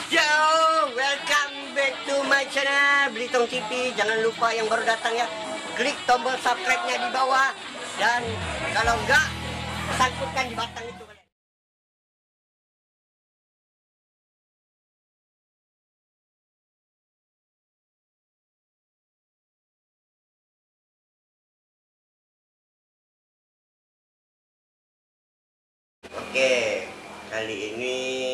Yo, welcome back to my channel Blitong TV. Jangan lupa yang baru datang ya, klik tombol subscribe-nya di bawah. Dan kalau enggak, sangkutkan di batang itu. Oke, kali ini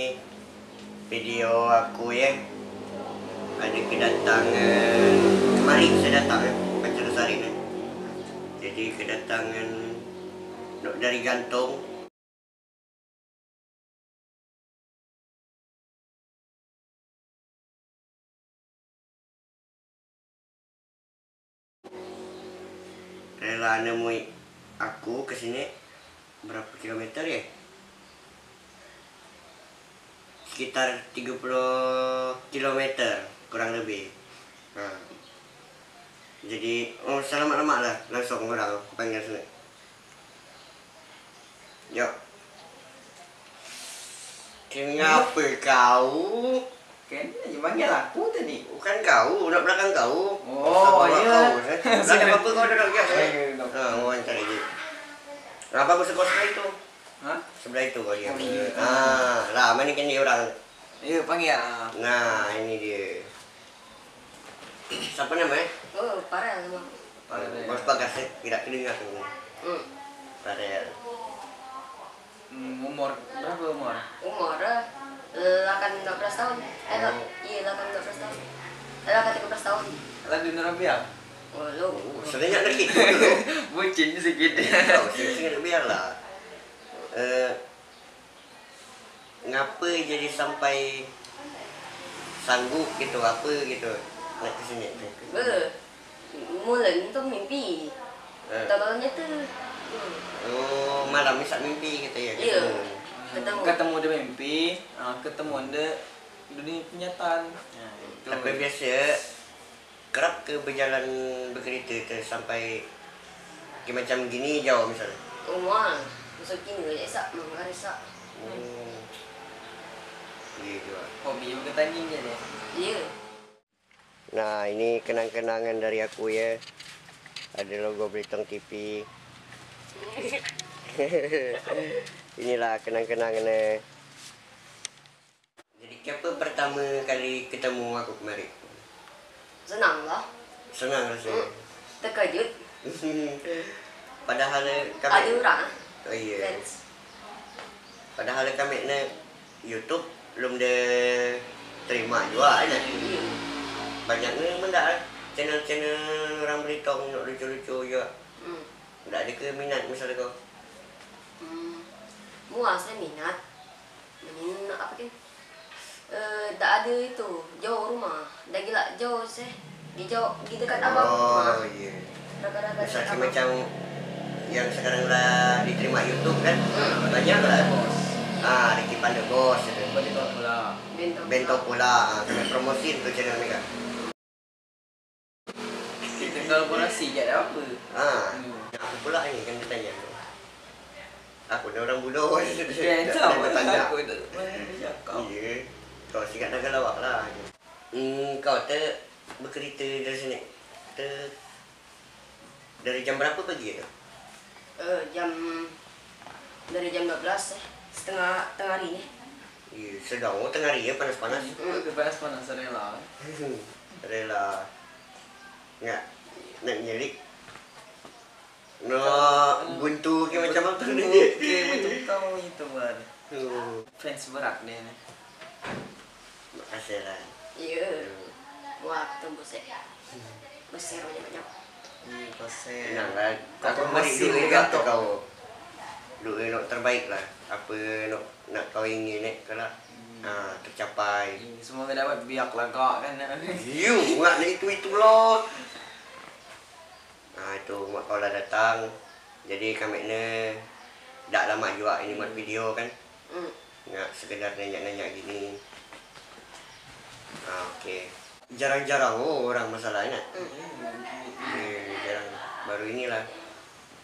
video aku ya ada kedatangan. Kemarin saya datang ya, Pancasari nih. Jadi kedatangan dari gantung. Rela nemui aku ke sini berapa kilometer ya? Sekitar 30 kilometer kurang lebih. Nah, jadi selamat-selamat lah langsung orang aku panggil sini. Yuk. Kenapa kau? Kan panggil aku tadi. Bukan kau, nak belakang kau. Oh, iya. Belakang apa kau duduk biasa? Mau cari lagi. Kenapa aku sekolah itu? Hah? Sebelah itu kau dia. Oh, iya. Lama nih kan dia orang. Iya, panggil. Nah, ini dia. Siapa namanya? Oh, parah memang. Bos Bagas ya, tidak kedengar semua. Parel. Umur berapa umur? Umur 12 tahun. Iya, 12 tahun. 13 tahun. Lagi Nurabiak. Oh, lu. Sebenarnya lagi dulu. Bucin sedikit. Tahu sih, biarlah. Ngapa jadi sampai sanggup gitu, apa gitu nak kesini tuh? Mula itu mimpi. Tahu-tahunya tuh. Oh, malam bisa mimpi gitu ya? Iya. Ketemu dia mimpi, ketemu dia dunia kenyataan. Nah, itu. Tapi biasa kerap ke berjalan berkereta ke sampai ke macam gini jauh misalnya. Umar, masuk kini aja sak, mengaris sak. Gitu. Hobi bertanding je dia. Iya. Nah, ini kenang-kenangan dari aku ya. Ada logo Blitong TV. Inilah kenang-kenangannya. Jadi siapa pertama kali ketemu aku kemarin? Senang lah. Senang rasanya. Terkejut. Padahal Ada kami. orang. Oh iya. Fans. Padahal kami na YouTube belum dia terima juga ada. Iya. Banyaknya mendak channel-channel orang Blitong nak lucu-lucu juga. Tak ada ke minat misalnya kau? Muas saya minat. Minat apa kan? Tak ada itu jauh rumah. Dah gila jauh sih. Di jauh di dekat abang rumah. Oh iya. Dekat-dekat Misalnya abang. macam yang sekarang lah diterima YouTube kan? Banyak lah. Ricky Panda Bos itu. Bento pula. Bento pula. Kami promosi tu channel mereka. Kita kolaborasi je ada apa? Aku pula ni kan dia tanya. Aku ni orang bodoh. Dia tahu aku itu. Kau. Iya. Kau sikat dah galawak lah. Kau berkereta dari sini. Dari jam berapa pagi tu? Dari jam 12 setengah hari ni. Iya, sedang tengah hari ya, panas-panas. Panas-panas rela. Rela. Nak nyelik. No, buntu ke macam apa ni? Okey, betul kau itu bar. Fans berat dia ni. Makasih lah. Iya. Wah, tembus ya. Besar banyak. Pasal. Senang lah. Aku Kau beri masih duit gantung. kat kau. Duit nak terbaik lah. Apa nak kau ingin kalau tercapai. Semoga dapat biaklah kau kan. You, nak itu loh. Itu mak kau lah datang. Jadi kami ni dah lama juga ini buat video kan. Nak sekedar nanya-nanya gini. Okey. Jarang-jarang orang masalahnya. Jarang. Baru inilah.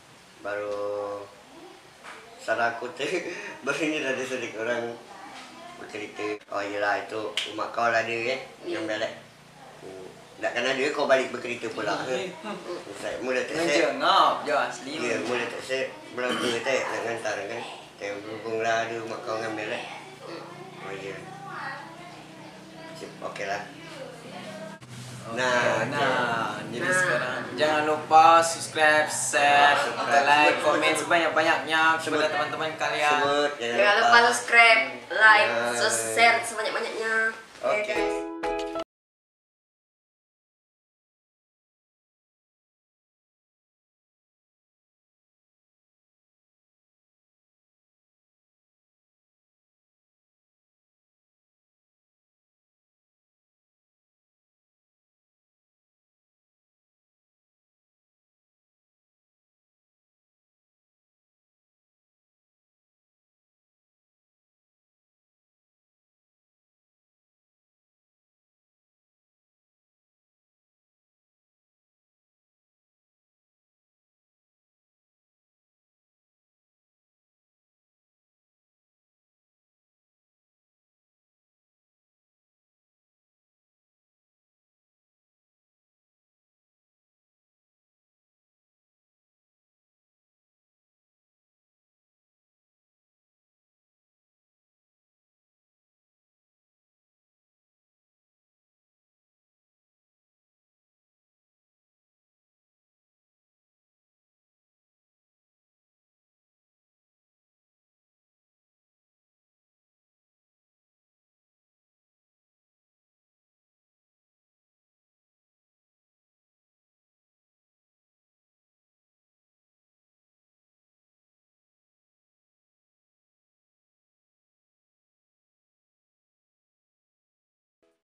Baru salah aku baru ini ada sedikit orang bercerita. Oh iyalah itu rumah kau lah dia yang belak. Tak kena dia kau balik bercerita pula. Saya mula tak saya. Ngejengap je asli. Ya, mula tak saya berapa tak nak hantar kan. Saya berhubung lah ada rumah kau dengan belak. Oh iya. Okeylah. Nah, jadi sekarang jangan lupa subscribe, share, like, komen sebanyak-banyaknya kepada teman-teman kalian. Sebut Jangan lupa subscribe, like, share sebanyak-banyaknya. Okey. Guys.